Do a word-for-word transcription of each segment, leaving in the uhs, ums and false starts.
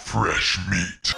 fresh meat.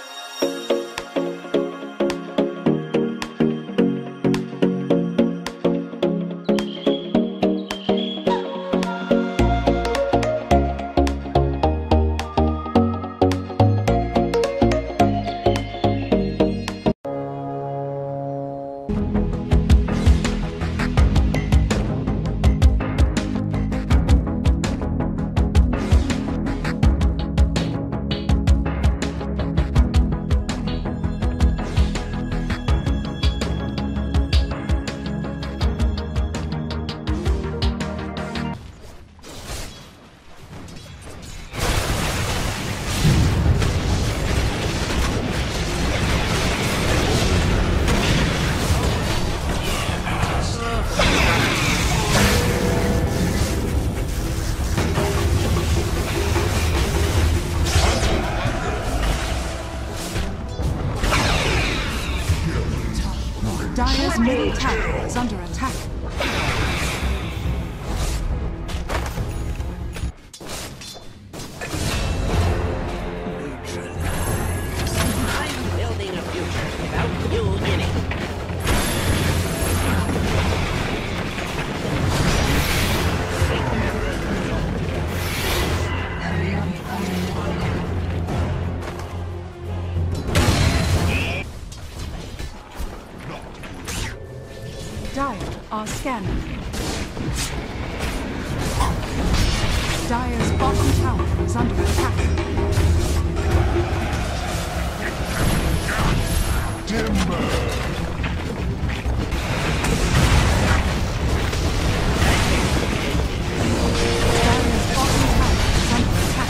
Dire's middle tower is under attack. I'm building a future without you in it. Dire are scanning. Dire's bottom tower is under attack. Timber! Dire's bottom tower is under attack.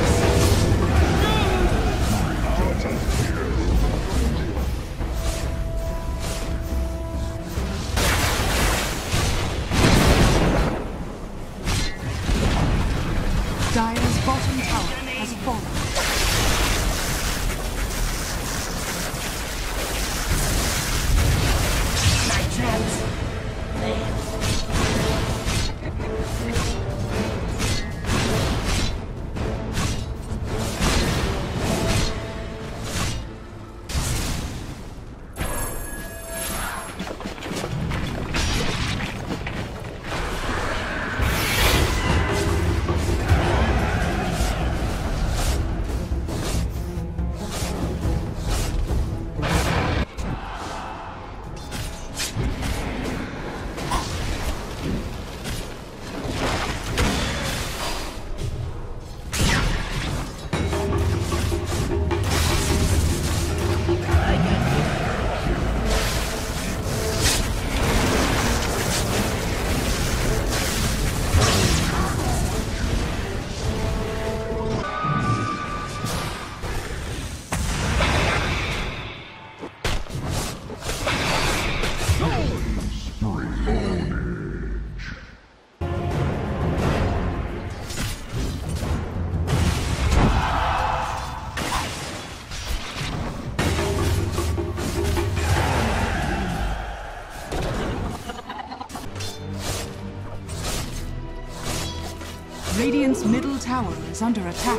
Dire's bottom tower has fallen. My chance. Radiant's middle tower is under attack.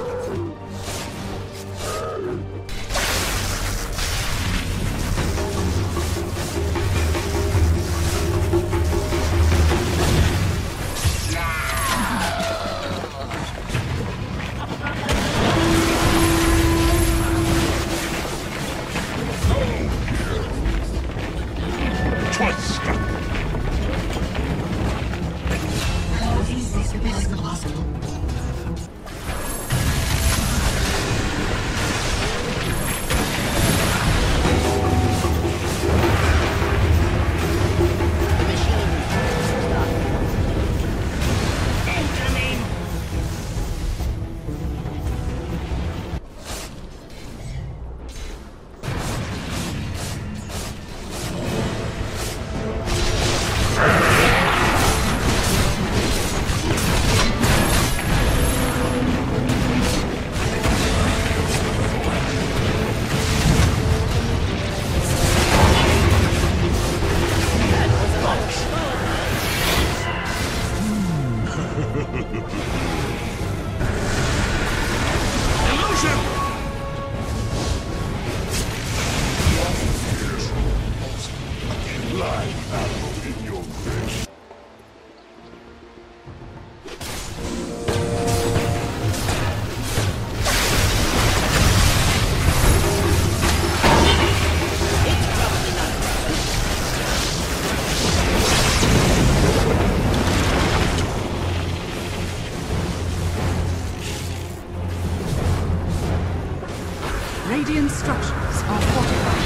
Radiant structures are fortified.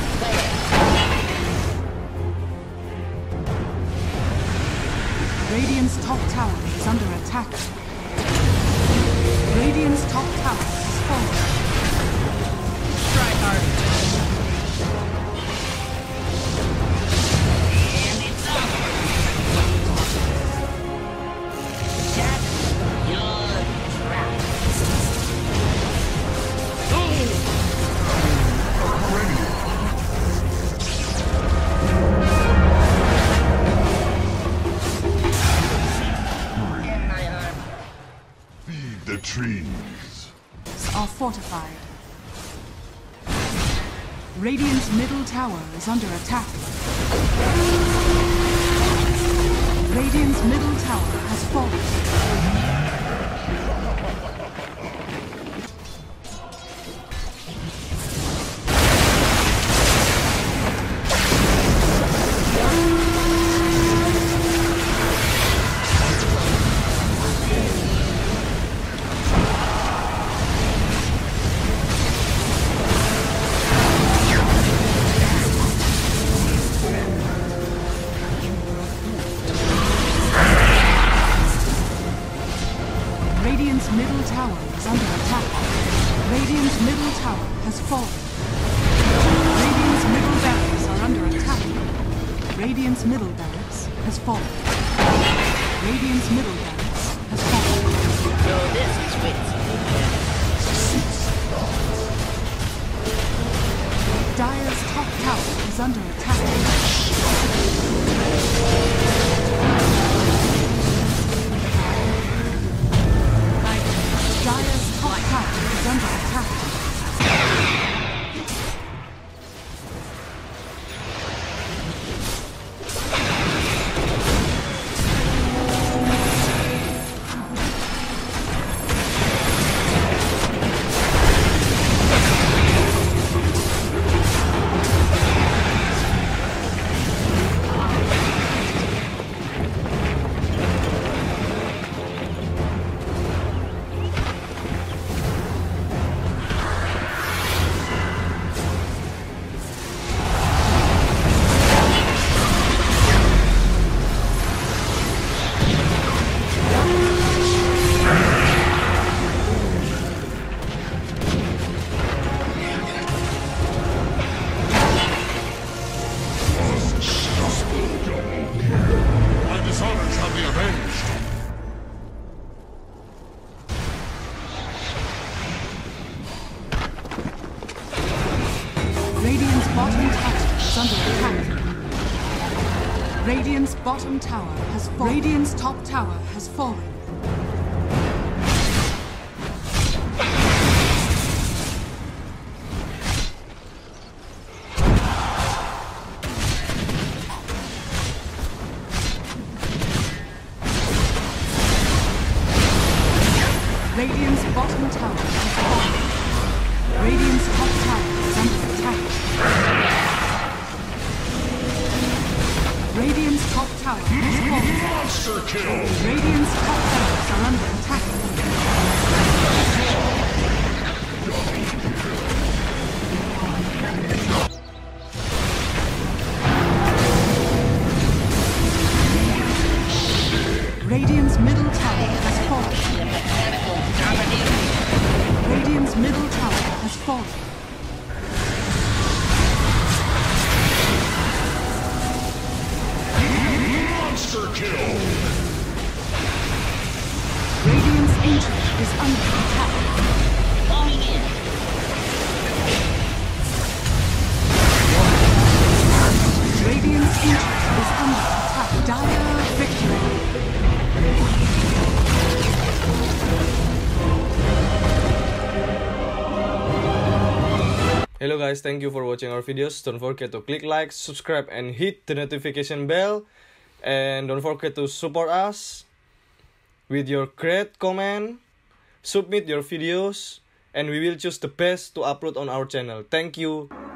Radiant's top tower is under attack. Radiant's top tower has fallen. Try hard. And it's over. Jack, you're trapped. In my arm. Feed the trees. Are fortified. Radiant's middle tower is under attack. Radiant's middle tower has fallen. Radiant's middle tower is under attack. Radiant's middle tower has fallen. Radiant's middle barracks are under attack. Radiant's middle barracks has fallen. Radiant's middle barracks has fallen. So this is wits. Dire's top tower is under attack. Dire's top tower is under attack. My dishonor shall be avenged. Radiant's bottom tower is under attack. Radiant's bottom tower has fallen. Radiant's top tower has fallen. Radiant's bottom tower has fallen. Radiant's top tower is under attack. Radiant's top tower has fallen. Monster kill. Radiant's top towers are under attack. Radiant's middle tower has fallen. Radiant's middle tower has fallen. Monster kill. Radiant's ancient is under attack. Falling in. Radiant's ancient is under attack. Dire victory. Hello guys, thank you for watching our videos. Don't forget to click like, subscribe, and hit the notification bell. And don't forget to support us with your great comment. Submit your videos, and we will choose the best to upload on our channel. Thank you.